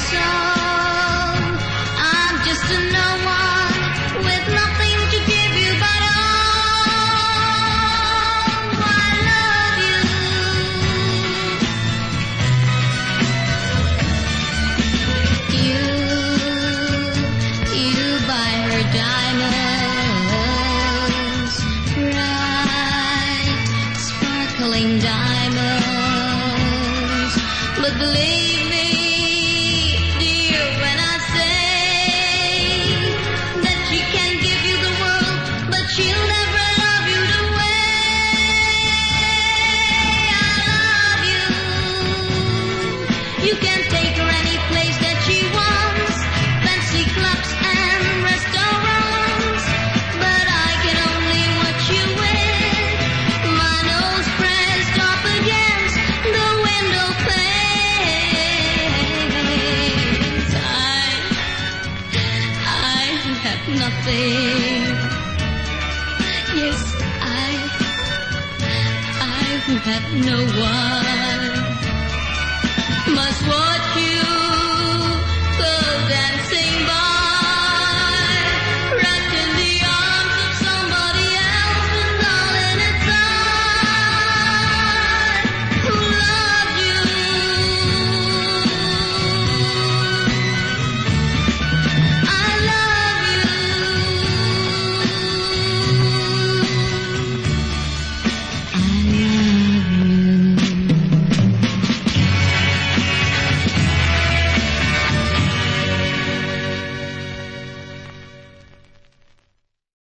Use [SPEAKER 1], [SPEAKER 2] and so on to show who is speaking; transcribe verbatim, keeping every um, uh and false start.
[SPEAKER 1] soul. I'm just a no one with nothing to give you but all. I love you. You, you buy her diamonds, bright, sparkling diamonds. But believe me, dear, when I say that she can give you the world, but she'll never love you the way I love you. You can take her any place that she wants, fancy clubs and restaurants, but I can only watch you with my nose pressed up against the window panes. I, I have nothing. Yes, I, I have no one. Must watch you